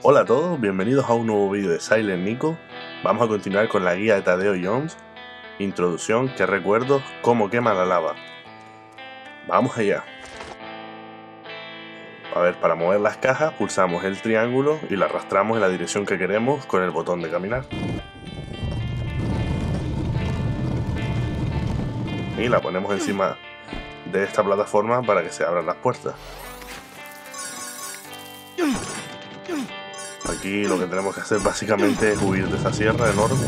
Hola a todos, bienvenidos a un nuevo vídeo de Silent Nico. Vamos a continuar con la guía de Tadeo Jones. Introducción, qué recuerdos, cómo quema la lava. Vamos allá. A ver, para mover las cajas pulsamos el triángulo y la arrastramos en la dirección que queremos con el botón de caminar. Y la ponemos encima de esta plataforma para que se abran las puertas. Aquí lo que tenemos que hacer básicamente es huir de esa sierra enorme.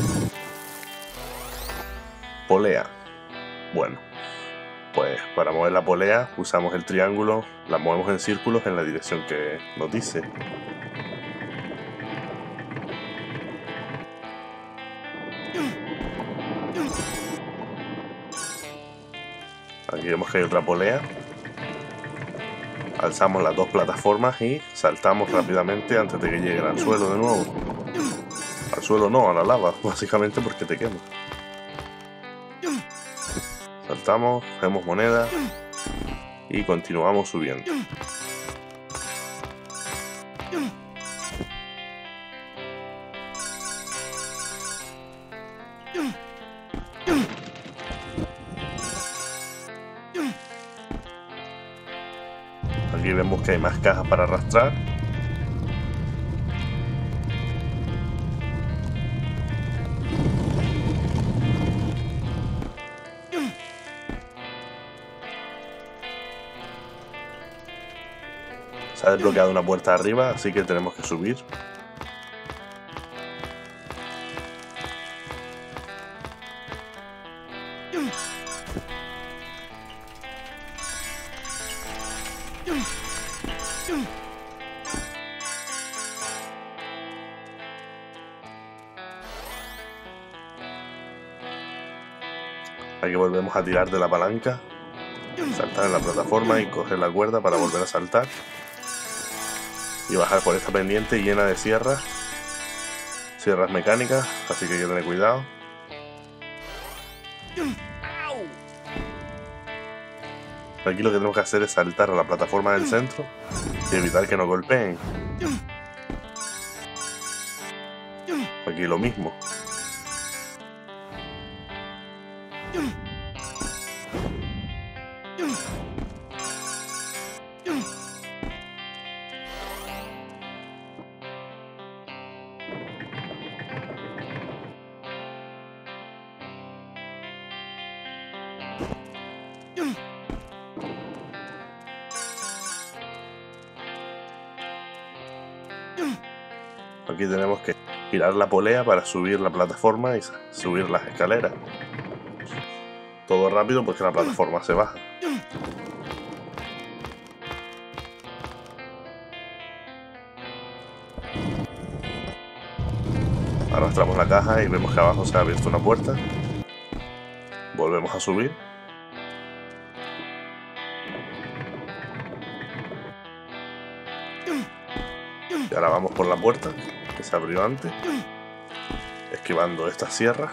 Polea. Bueno, pues para mover la polea usamos el triángulo, la movemos en círculos en la dirección que nos dice. Aquí vemos que hay otra polea. Alzamos las dos plataformas y saltamos rápidamente antes de que lleguen al suelo de nuevo. Al suelo no, a la lava, básicamente porque te quema. Saltamos, cogemos moneda y continuamos subiendo. Aquí vemos que hay más cajas para arrastrar. Se ha desbloqueado una puerta arriba, así que tenemos que subir. Aquí volvemos a tirar de la palanca, saltar en la plataforma y coger la cuerda para volver a saltar y bajar por esta pendiente llena de sierras mecánicas, así que hay que tener cuidado. Aquí lo que tenemos que hacer es saltar a la plataforma del centro y evitar que nos golpeen. Aquí lo mismo. Aquí tenemos que girar la polea para subir la plataforma y subir las escaleras. Todo rápido porque la plataforma se baja. Arrastramos la caja y vemos que abajo se ha abierto una puerta. Volvemos a subir. Y ahora vamos por la puerta que se abrió antes, esquivando estas sierras.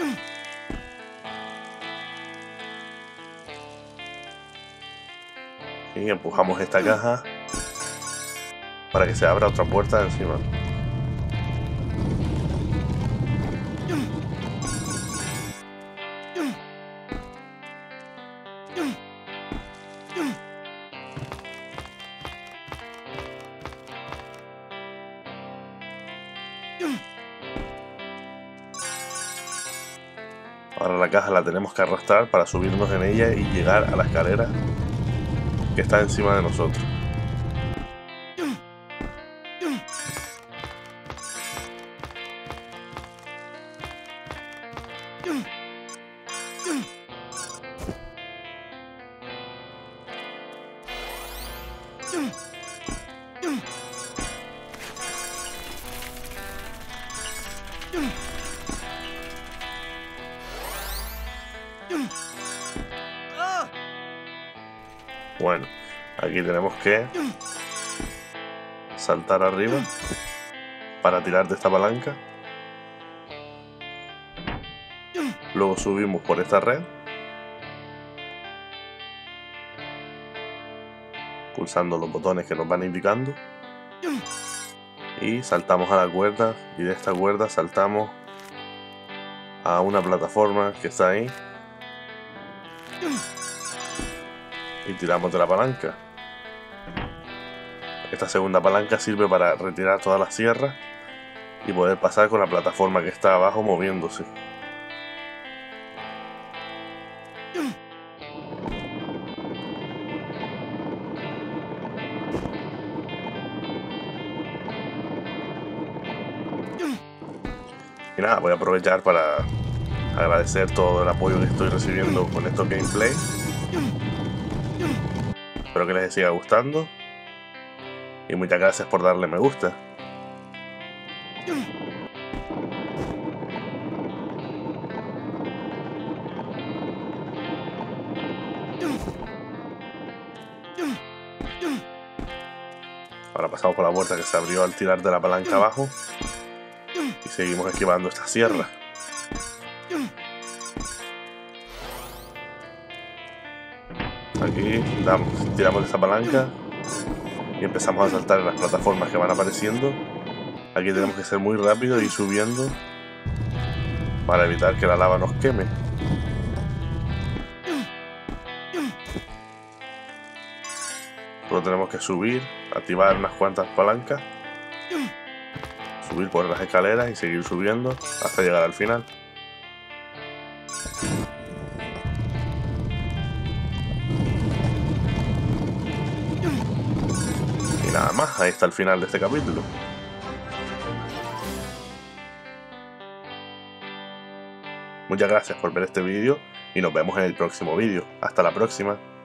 Y empujamos esta caja para que se abra otra puerta encima. Ahora la caja la tenemos que arrastrar para subirnos en ella y llegar a la escalera que está encima de nosotros. Bueno, aquí tenemos que saltar arriba para tirar de esta palanca. Luego subimos por esta red, pulsando los botones que nos van indicando. Y saltamos a la cuerda, y de esta cuerda saltamos a una plataforma que está ahí y tiramos de la palanca. Esta segunda palanca sirve para retirar todas las sierras y poder pasar con la plataforma que está abajo moviéndose. Y nada, voy a aprovechar para agradecer todo el apoyo que estoy recibiendo con estos gameplays. Espero que les siga gustando. Y muchas gracias por darle me gusta. Ahora pasamos por la puerta que se abrió al tirar de la palanca abajo. Y seguimos esquivando esta sierra. Aquí tiramos esta palanca y empezamos a saltar en las plataformas que van apareciendo. Aquí tenemos que ser muy rápido y ir subiendo para evitar que la lava nos queme. Solo tenemos que subir, activar unas cuantas palancas, subir por las escaleras y seguir subiendo hasta llegar al final. Y nada más, ahí está el final de este capítulo. Muchas gracias por ver este vídeo y nos vemos en el próximo vídeo. Hasta la próxima.